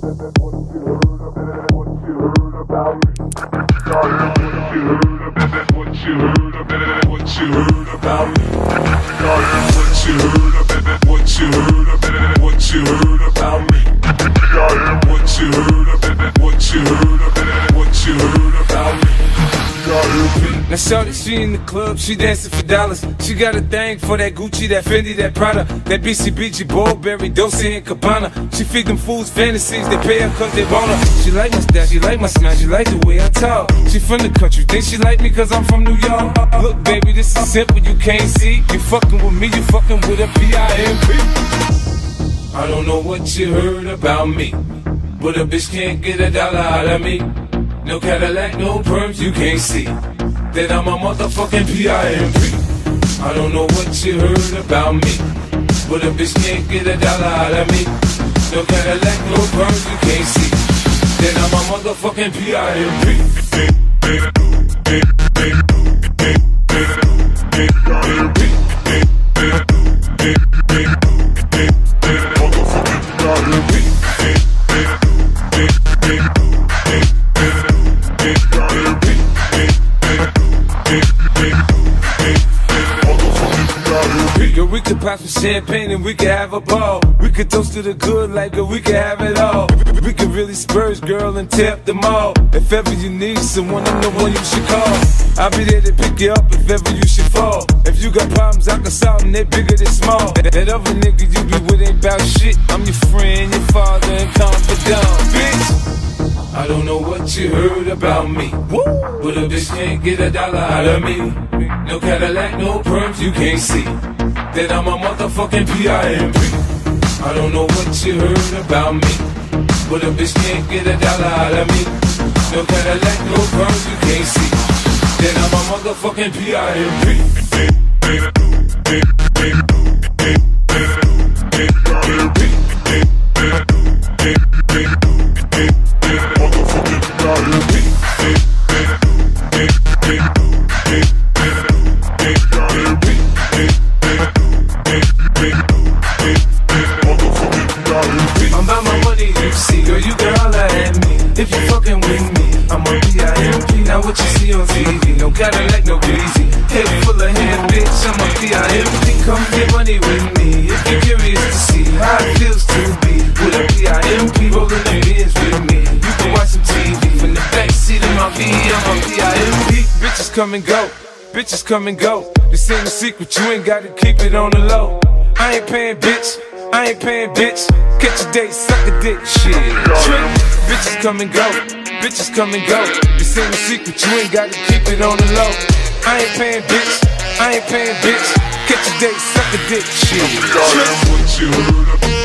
Now shorty, she in the club, she dancing for dollars. She got a thing for that Gucci, that Fendi, that Prada, that BCBG, Burberry, Dolce and Gabbana. She feed them fools fantasies, they pay her cause they want her. She like my style, she like my smile, she like the way I talk. She from the country, think she like me cause I'm from New York. Look baby, this is simple, you can't see. You fucking with me, you fucking with a P.I.M.P. I don't know what you heard about me, but a bitch can't get $1 out of me. No Cadillac, no perms, you can't see that I'm a motherfucking P.I.M.P. I don't know what you heard about me, but a bitch can't get $1 out of me. No Cadillac, no perms, you can't see that I'm a motherfucking P.I.M.P. Girl, we could pop some champagne and we could have a ball. We could toast to the good like girl, we could have it all. We could really spurge, girl, and tear up the mall. If ever you need someone, I'm the one you should call. I'll be there to pick you up if ever you should fall. If you got problems, I can solve them, they bigger than small. That other nigga you be with ain't about shit. I'm your friend, your father, and confidant, bitch. I don't know what you heard about me, but a bitch can't get $1 out of me. No Cadillac, no perms, you can't see that I'm a motherfucking P.I.M.P. I don't know what you heard about me, but a bitch can't get $1 out of me. No Cadillac, no perms, you can't see that I'm a motherfucking P.I.M.P. I'm about my money, you see, girl, you can holler at me. If you fucking with me, I'm a P.I.M.P. Now what you see on TV, no Cadillac, no greasy. Head full of hair, bitch, I'm a P.I.M.P. Come get money with me, if you're curious to see how it feels to be with a P.I.M.P. rolling the bins with me. You can watch some TV from the backseat of my V, I'm a P.I.M.P. Bitches come and go, bitches come and go. This ain't a secret, you ain't gotta keep it on the low. I ain't paying, bitch, I ain't paying, bitch. Catch a date, suck a dick, shit. Trick. Bitches come and go, bitches come and go. This ain't a secret, you ain't gotta keep it on the low. I ain't paying, bitch, I ain't paying, bitch. Catch a date, suck a dick, shit. Trick.